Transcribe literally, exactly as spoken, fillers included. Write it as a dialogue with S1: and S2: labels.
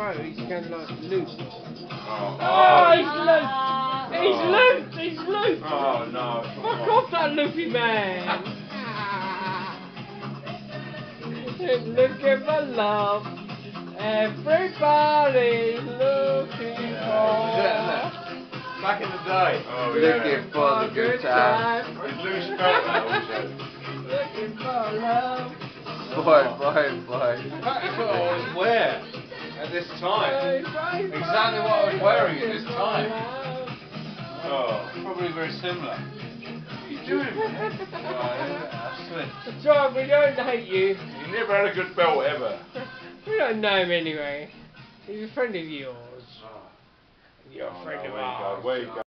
S1: throw, he's going like loop.
S2: Oh,
S1: Oh,
S2: oh,
S1: he's looped! He's
S2: Oh.
S1: looped! He's looped!
S2: oh no.
S1: Fuck off that loopy man! Looking for love. Everybody's looking for.
S2: Back in the day. Oh,
S3: Looking for the good time.
S2: His loose belt there also.
S1: Looking for love.
S3: Boy, boy, boy.
S2: That's what I was wearing at this time. Exactly what I was wearing at this time. Oh, probably very similar. What are you doing, man? Oh,
S1: John, we don't hate you.
S2: you never had a good belt ever.
S1: We don't know him anyway. He's a friend of yours.
S2: Oh,
S1: You're a friend
S2: no,
S1: of
S2: where you go,
S1: ours.
S2: where you go.